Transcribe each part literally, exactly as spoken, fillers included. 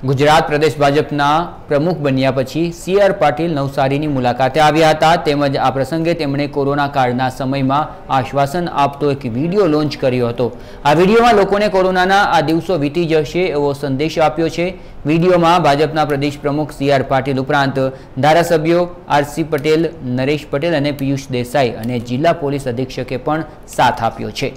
गुजरात प्रदेश भाजपना प्रमुख बन्या पछी सी आर पाटील नवसारीनी मुलाकाते आव्या हता। तेमज आ प्रसंगे तेमणे कोरोना काळना समयमां आश्वासन आपतो एक विडियो लॉन्च कर्यो हतो। आ विडियोमां लोकोने कोरोनाना आ दिवसो वीती जशे एवो संदेश आप्यो छे। विडियोमां भाजपना प्रदेश प्रमुख सी आर पाटील उपरांत धारासभ्यो आर सी पटेल, नरेश पटेल अने पीयूष देसाई अने जिल्ला पोलीस अधीक्षके पण साथ आप्यो छे।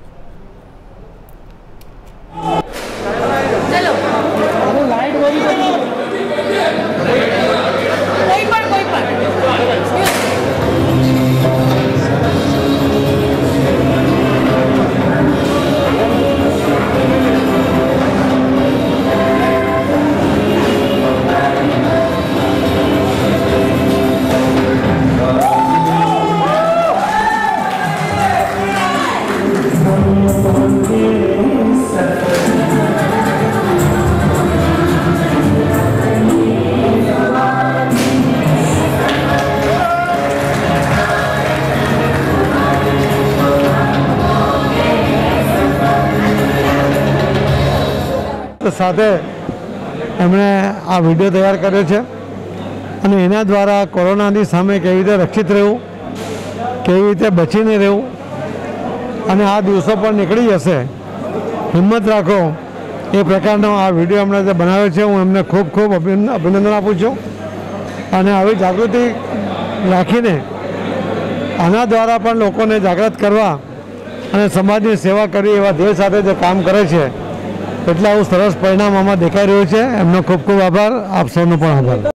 साथे एमणे आ विडियो तैयार कर्यो छे अने एना द्वारा कोरोनानी सामे केवी रीते रक्षित रहेवुं, केवी रीते बचीने रहेवुं अने आ दिवसों पर निकली जशे, हिम्मत राखो ए प्रकारनो आ विडियो एमणे जे बनाव्यो छे। हूँ एમને खूब खूब अभिनंदन आपું છું અને આવી જાગૃતિ રાખીને આના દ્વારા પણ લોકોને જાગૃત કરવા અને સમાજની સેવા કરવી એવા ધ્યેય સાથે જે કામ કરે છે એટલે આવું સરસ પરિણામ આમાં દેખાઈ રહ્યું છે। એમનો ખૂબ ખૂબ આભાર, આપ સૌનો પણ આભાર।